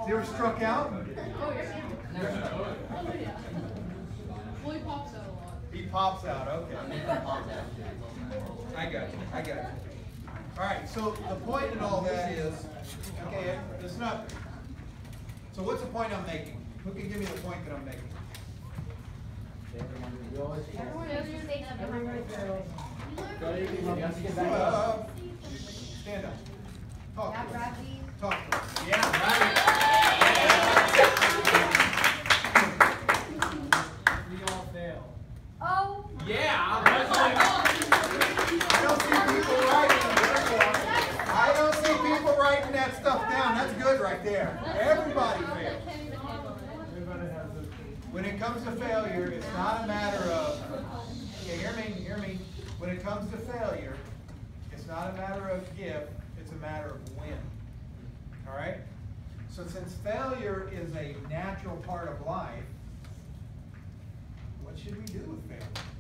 You ever struck out? Oh, yeah. Well, he pops out a lot. He pops out, okay. I got you, I got you. All right, so the point in all that is, okay, it's not, so what's the point I'm making? Who can give me the point that I'm making? Everyone else just say that. Everyone Stand up. Talk to us. Talk to us. Yeah, right. We all fail. Oh. Yeah. I don't see people writing. I don't see people writing that stuff down. That's good right there. Everybody fails. When it comes to failure, it's not a matter of, okay, hear me. When it comes to failure, it's not a matter of if, it's a matter of when. All right? So since failure is a natural part of life, what should we do with failure?